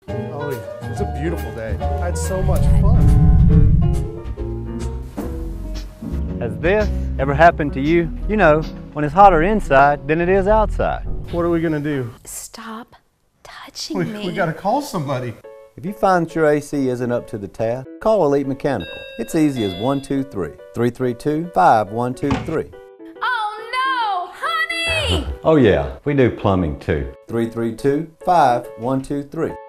Oh yeah, it's a beautiful day. I had so much fun. Has this ever happened to you? You know, when it's hotter inside than it is outside. What are we gonna do? Stop touching me. We gotta call somebody. If you find that your AC isn't up to the task, call Elite Mechanical. It's easy as 123 332 5123. Oh no, honey! Oh yeah, we do plumbing too. 332 5123.